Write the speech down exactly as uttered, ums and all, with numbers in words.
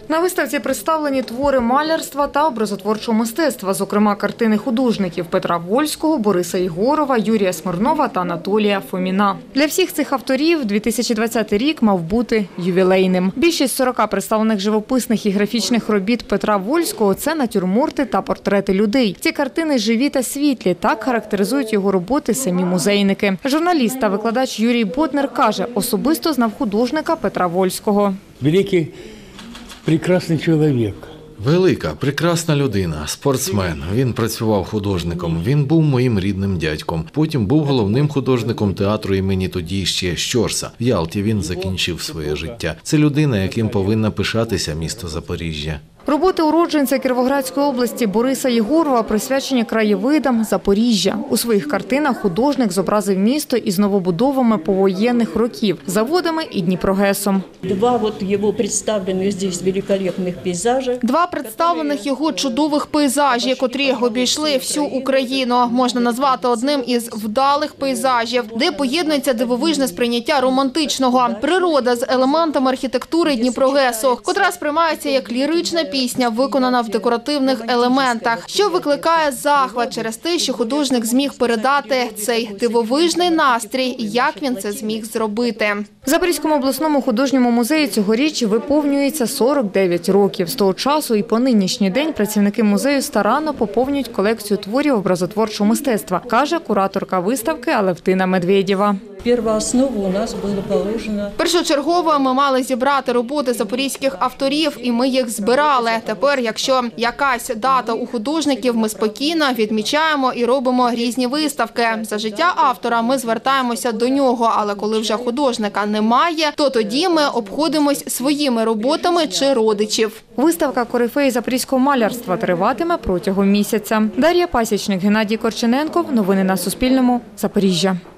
На виставці представлені твори малярства та образотворчого мистецтва, зокрема картини художників Петра Вольського, Бориса Єгорова, Юрія Смирнова та Анатолія Фоміна. Для всіх цих авторів дві тисячі двадцятий рік мав бути ювілейним. Більшість сорока представлених живописних і графічних робіт Петра Вольського – це натюрморти та портрети людей. Ці картини живі та світлі, так характеризують його роботи самі музейники. Журналіст та викладач Юрій Боднер каже, особисто знав художника Петра Вольського. Великий, прекрасний чоловік. Велика, прекрасна людина, спортсмен. Він працював художником. Він був моїм рідним дядьком. Потім був головним художником театру імені тоді ще Щорса. В Ялті він закінчив своє життя. Це людина, яким повинна пишатися місто Запоріжжя. Роботи уродженця Кіровоградської області Бориса Єгорова присвячені краєвидам Запоріжжя. У своїх картинах художник зобразив місто із новобудовами повоєнних років, заводами і Дніпрогесом. Два вот його представлених здесь великолепних пейзажі. Два представлених його чудових пейзажі, котрі обійшли всю Україну. Можна назвати одним із вдалих пейзажів, де поєднується дивовижне сприйняття романтичного. Природа з елементами архітектури Дніпрогесу, котра сприймається як лірична пісня, виконана в декоративних елементах, що викликає захват через те, що художник зміг передати цей дивовижний настрій і як він це зміг зробити. В Запорізькому обласному художньому музеї цьогоріч виповнюється сорок дев'ять років. З того часу і по нинішній день працівники музею старанно поповнюють колекцію творів образотворчого мистецтва, каже кураторка виставки Алевтина Медведєва. Перша основа у нас була положена. Першочергово ми мали зібрати роботи запорізьких авторів, і ми їх збирали. Тепер, якщо якась дата у художників, ми спокійно відмічаємо і робимо різні виставки. За життя автора ми звертаємося до нього, але коли вже художника немає, то тоді ми обходимось своїми роботами чи родичів. Виставка «Корифеї запорізького малярства» триватиме протягом місяця. Дар'я Пасічник, Геннадій Корчененков. Новини на Суспільному. Запоріжжя.